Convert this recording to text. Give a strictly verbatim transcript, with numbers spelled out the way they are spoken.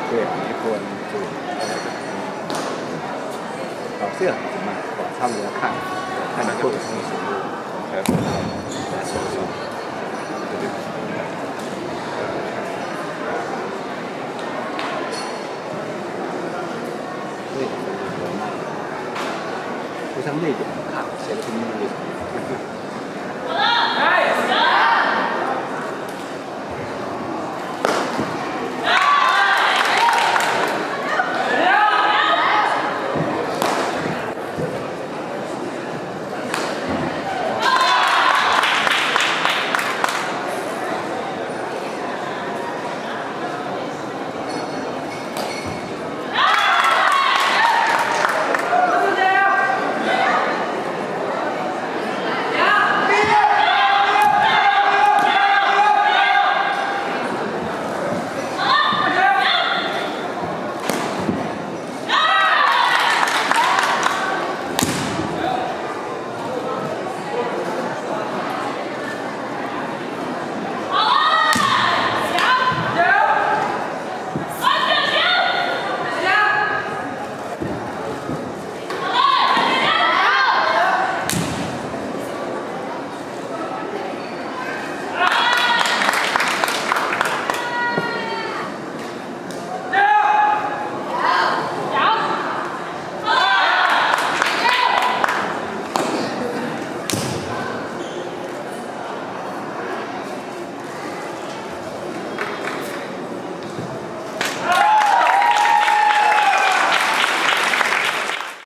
对，没คนถูกต่อเสื้อ怎么我差不多看看你做的东西。 还有来手上，对对。 对，就像那种看谁的拼音